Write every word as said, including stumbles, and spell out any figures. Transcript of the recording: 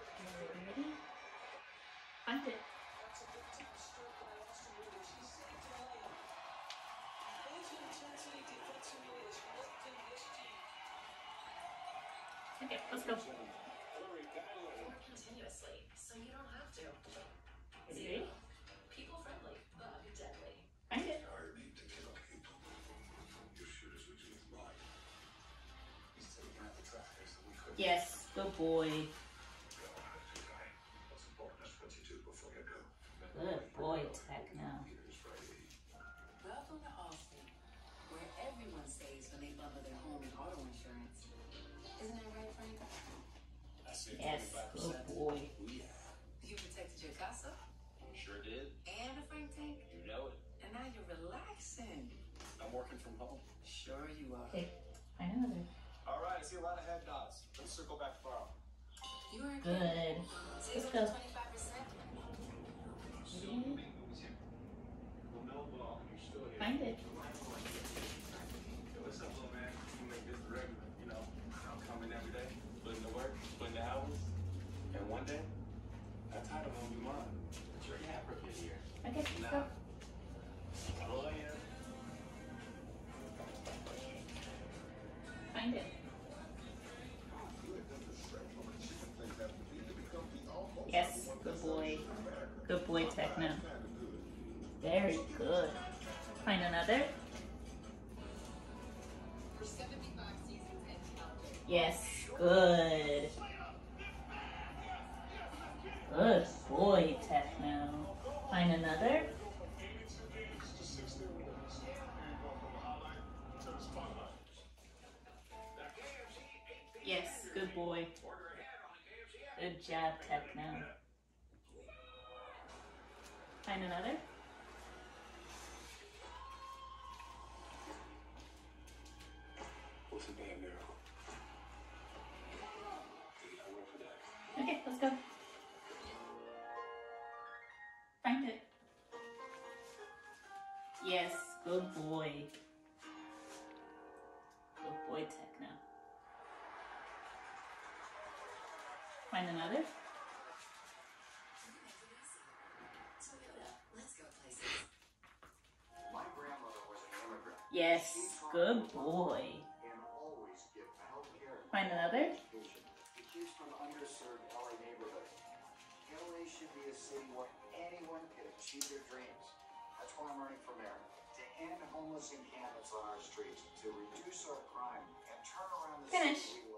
Ready? Find it. Okay, let's go. Or continuously, so you don't have to. Ready? People friendly, but deadly. Find it. Hired me to kill people. Your shooters would use mine. He's taking out the traffickers that we couldn't. Yes, good boy. Go, guy. What's important is what you do before you go. Good boy, Techno. Here's Friday. Welcome to Austin, where everyone saves when they bundle their home and auto insurance. Isn't that right, Frank? I saved Yes, twenty-five good percent. boy. Yeah, You protected your casa sure did. and a Frank tank, You know it. and now you're relaxing. I'm working from home. Sure you are. Okay, find another. All right, I see a lot of head nods. Let's circle back tomorrow. You are Good. Save Let's up go. to twenty-five percent. Find it. Yo, what's up, little man? You make this regular, you know. I'm coming every day, putting the work, putting the hours. And one day, that title won't be mine. But you're a applicant here. Okay, let's go. Oh, yeah. Find it. Yes, good boy. Good boy, Techno. Very good. Find another. For seventy-five seasons and counting. Yes, good. Good boy, Techno. Find another. Yes, good boy. Good job, Techno. Find another. What's a bad miracle? I work for that. Okay, let's go. Find it. Yes, good boy. Good boy, Techno. Find another. Toyota, let's go places. My grandmother was an immigrant Yes, good boy. and always give health care Find another. education to kids from underserved L A neighborhoods. L A should be a city where anyone can achieve their dreams. That's why I'm running for mayor. To end homeless encampments on our streets, to reduce our crime, and turn around the Finish. city we